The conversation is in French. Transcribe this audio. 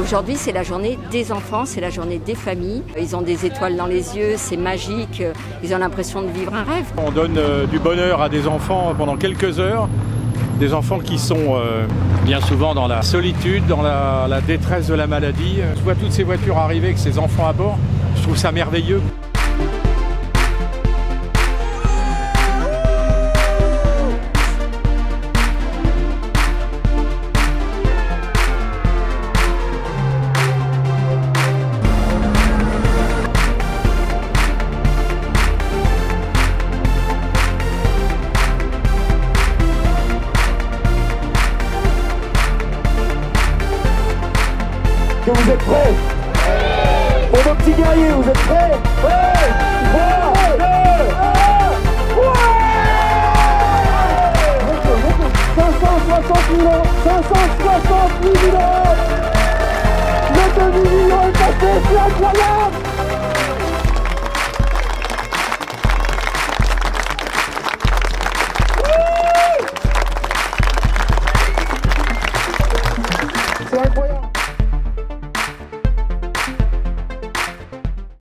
Aujourd'hui, c'est la journée des enfants, c'est la journée des familles. Ils ont des étoiles dans les yeux, c'est magique, ils ont l'impression de vivre un rêve. On donne du bonheur à des enfants pendant quelques heures, des enfants qui sont bien souvent dans la solitude, dans la détresse de la maladie. Je vois toutes ces voitures arriver avec ces enfants à bord, je trouve ça merveilleux. Que vous êtes prêts? Pour nos petits guerriers, vous êtes prêts? 3, 2, 1 560 000 ans, 560 000 ans. Le demi-million est passé, c'est incroyable.